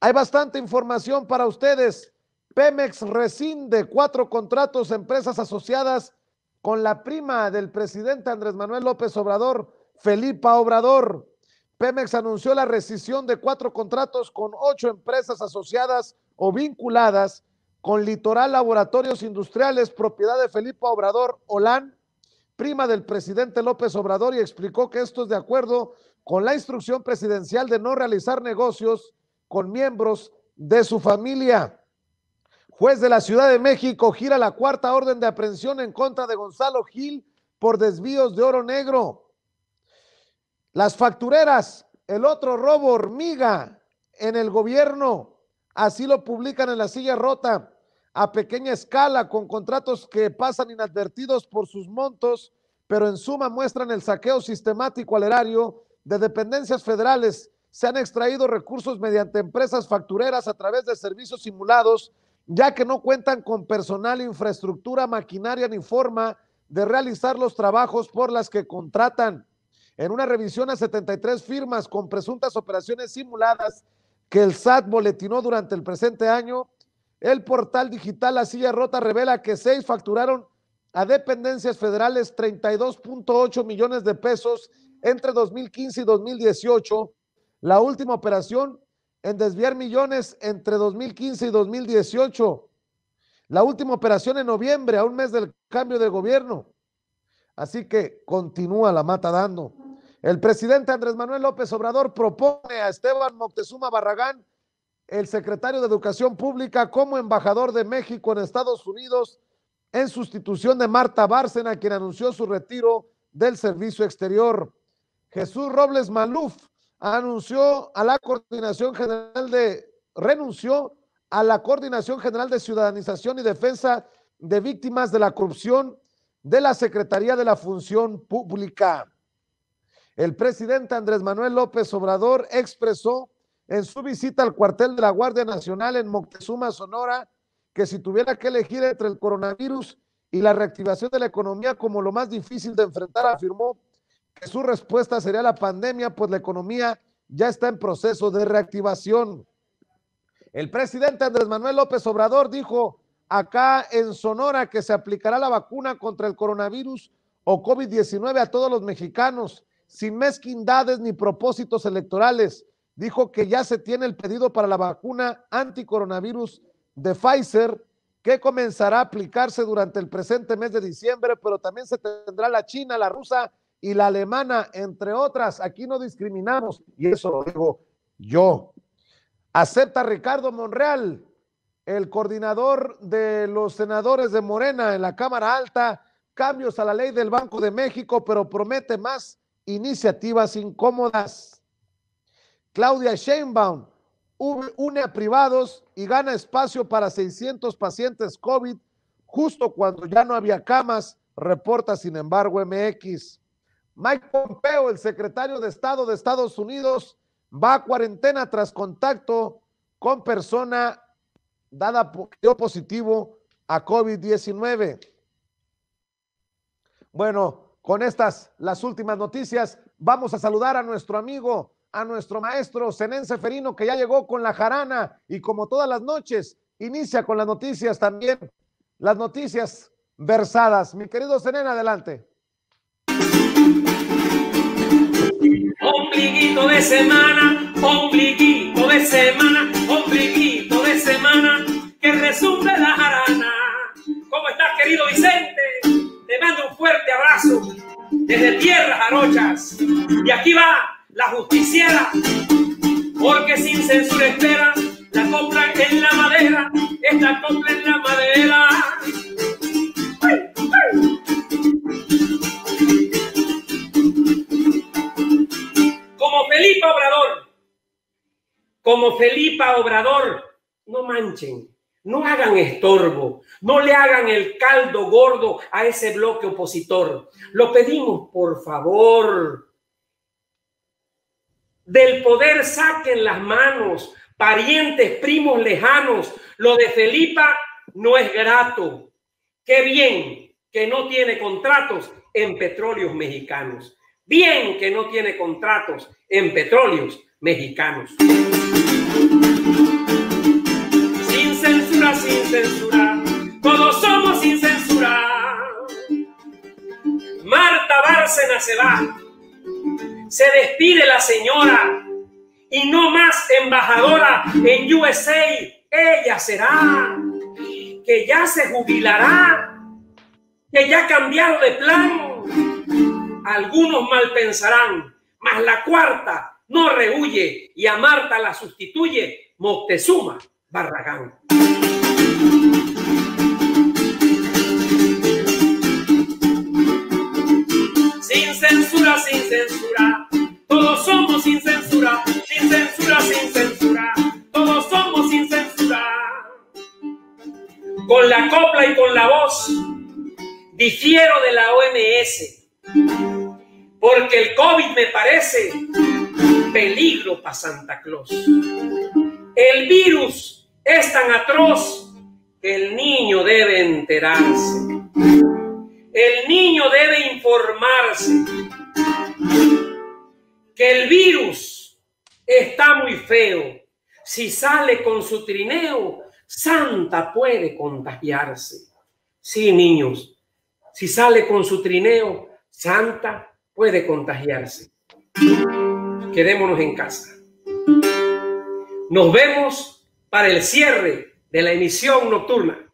Hay bastante información para ustedes. Pemex rescinde 4 contratos a empresas asociadas con la prima del presidente Andrés Manuel López Obrador, Felipa Obrador. Pemex anunció la rescisión de 4 contratos con 8 empresas asociadas o vinculadas con Litoral Laboratorios Industriales, propiedad de Felipa Obrador Olán, prima del presidente López Obrador, y explicó que esto es de acuerdo con la instrucción presidencial de no realizar negocios con miembros de su familia. Juez de la Ciudad de México gira la 4ª orden de aprehensión en contra de Gonzalo Gil por desvíos de oro negro. Las factureras, el otro robo hormiga en el gobierno, así lo publican en La Silla Rota, a pequeña escala, con contratos que pasan inadvertidos por sus montos, pero en suma muestran el saqueo sistemático al erario de dependencias federales. Se han extraído recursos mediante empresas factureras a través de servicios simulados, ya que no cuentan con personal, infraestructura, maquinaria ni forma de realizar los trabajos por las que contratan. En una revisión a 73 firmas con presuntas operaciones simuladas que el SAT boletinó durante el presente año, el portal digital La Silla Rota revela que 6 facturaron a dependencias federales 32.8 millones de pesos entre 2015 y 2018. La última operación en desviar millones entre 2015 y 2018. La última operación en noviembre, a un mes del cambio de gobierno. Así que continúa la mata dando. El presidente Andrés Manuel López Obrador propone a Esteban Moctezuma Barragán, el secretario de Educación Pública, como embajador de México en Estados Unidos, en sustitución de Marta Bárcena, quien anunció su retiro del servicio exterior. Jesús Robles Maluf renunció a la Coordinación General de Ciudadanización y Defensa de Víctimas de la Corrupción de la Secretaría de la Función Pública. El presidente Andrés Manuel López Obrador expresó en su visita al cuartel de la Guardia Nacional en Moctezuma, Sonora, que si tuviera que elegir entre el coronavirus y la reactivación de la economía como lo más difícil de enfrentar, afirmó que su respuesta sería la pandemia, pues la economía ya está en proceso de reactivación. El presidente Andrés Manuel López Obrador dijo acá en Sonora que se aplicará la vacuna contra el coronavirus o COVID-19 a todos los mexicanos, sin mezquindades ni propósitos electorales. Dijo que ya se tiene el pedido para la vacuna anticoronavirus de Pfizer, que comenzará a aplicarse durante el presente mes de diciembre, pero también se tendrá la china, la rusa y la alemana, entre otras. Aquí no discriminamos, y eso lo digo yo. Acepta Ricardo Monreal, el coordinador de los senadores de Morena en la Cámara Alta, cambios a la ley del Banco de México, pero promete más iniciativas incómodas. Claudia Sheinbaum une a privados y gana espacio para 600 pacientes COVID justo cuando ya no había camas, reporta sin embargo MX. Mike Pompeo, el secretario de Estado de Estados Unidos, va a cuarentena tras contacto con persona dio positivo a COVID-19. Bueno, con estas las últimas noticias, vamos a saludar a nuestro amigo, a nuestro maestro Zenén Ceferino, que ya llegó con la jarana y como todas las noches inicia con las noticias también, las noticias versadas. Mi querido Zenén, adelante. Ombliguito de semana, ombliguito de semana, ombliguito de semana, que resume la jarana. ¿Cómo estás, querido Vicente? Te mando un fuerte abrazo desde tierras jarochas. Y aquí va la justiciera, porque sin censura espera la copla en la madera, esta copla en la madera. ¡Ay, ay! Como Felipa Obrador, no manchen, no hagan estorbo, no le hagan el caldo gordo a ese bloque opositor. Lo pedimos, por favor. Del poder saquen las manos, parientes, primos lejanos. Lo de Felipa no es grato. Qué bien que no tiene contratos en petróleos mexicanos. Bien que no tiene contratos en petróleos mexicanos. censura. Todos somos sin censura. Marta Bárcena se va. Se despide la señora. Y no más embajadora en USA. Ella será. Que ya se jubilará. Que ya ha cambiado de plan. Algunos mal pensarán. Mas la cuarta no rehuye. Y a Marta la sustituye Moctezuma Barragán. Sin censura, sin censura, todos somos sin censura, sin censura, sin censura, todos somos sin censura. Con la copla y con la voz, difiero de la OMS, porque el COVID me parece peligro para Santa Claus. El virus es tan atroz que el niño debe enterarse. El niño debe informarse que el virus está muy feo. Si sale con su trineo, Santa puede contagiarse. Sí, niños, si sale con su trineo, Santa puede contagiarse. Quedémonos en casa. Nos vemos para el cierre de la emisión nocturna.